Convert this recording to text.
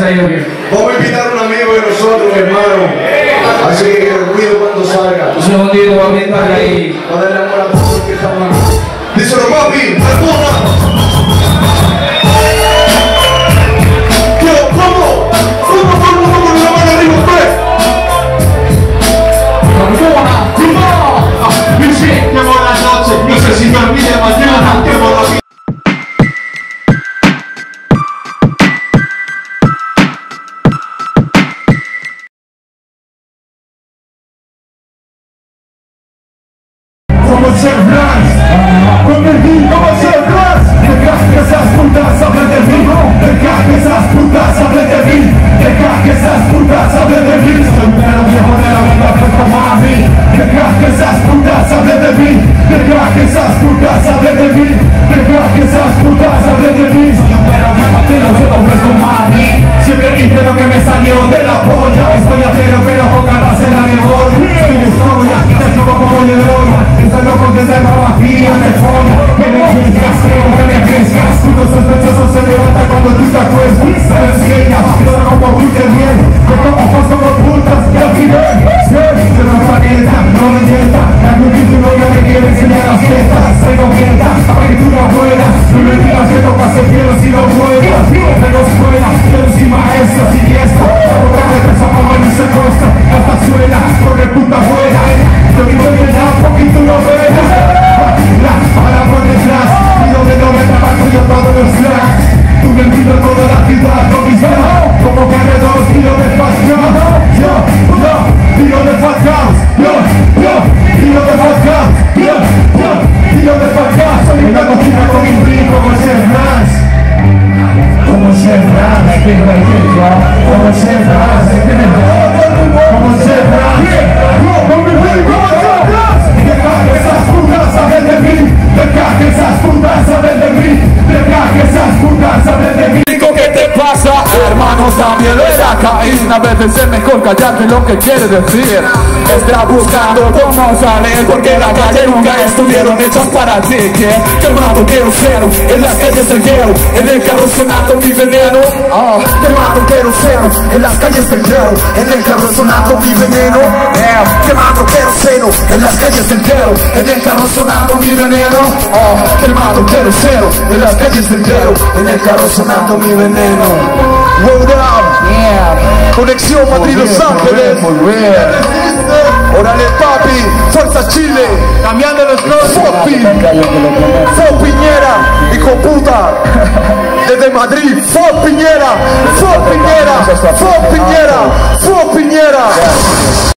Vamos a invitar a un amigo de nosotros, hermano. Así que cuido cuando salga. Un segundito, voy a invitarle ahí. Va a darle amor a todos que estamos aquí. Díselo, papi, ¡Arjona! Como ser Blas, convertir como ser Blas. Deja que esas putas hablen de mí. Deja que esas putas hablen de mí. Deja que esas putas hablen de mí. Soy un perro viejo de la vida fue como a mí. Deja que esas putas hablen de mí. Deja que esas putas hablen de mí. Deja que esas putas hablen de mí. Soy un perro viejo de la vida fue como a mí. Siempre dije lo que me salió de la polla. Estoy acero pero con ganas en la mejor. Soy historia, te subo como de droga. Estoy loco desde la vacía de fondo. Que me juzgas, que me arriesgas. Puto sospechoso se levanta cuando tú te acuestas. Sabes que ella pero como muy bien. Que como ojos como putas y al final se nos parienta, no me entienda. Algún título ya me quiere enseñar las fiestas. Soy coqueta, para que tú no puedas. No me digas que tocas el cielo si no puedas. Pero escuela, pero si maestros y diestra. Porque me peso como en ese costa. Hasta suela, porque puta fuera. Yo vivo en el agua y tú no ves. Para por detrás, pido de no me trabajo yo todos los slacks. Tú me pido toda la ciudad con mis manos. Como corredores, tiro de fast house. Yo, tiro de fast house. Yo, tiro de fast house. Yo, tiro de fast house. Soy una cocina con mi primo como ser Blas. Como ser Blas, como ser Blas, como ser Blas. Con mi primo como ser Blas. Deja que esas putas hablen de mí. Deja que esas putas hablen de mí. Deja que esas putas hablen de mí. ¿Qué te pasa? Hermanos, también de la caída. A veces es mejor callarte lo que quieres decir. Está buscando cómo salir, porque la calle nunca estuvieron hechas para ti. Que hermano quiero cero, en las calles el hielo, en el carro sonando mi veneno. Hermano quiero cero, en las calles el hielo, en el carro sonando mi veneno. Hermano quiero cero, en las calles el hielo, en el carro sonando mi veneno. Hermano quiero cero, en las calles el hielo, en el carro sonando mi veneno. Roll down. Yeah. Conexión Madrid-Los Ángeles. Órale, papi. Fuerza Chile. Cambiando los clothes. Fo Piñera. Hijo puta. Desde Madrid. Fo Piñera. Fo Piñera. Fo Piñera. Fo Piñera.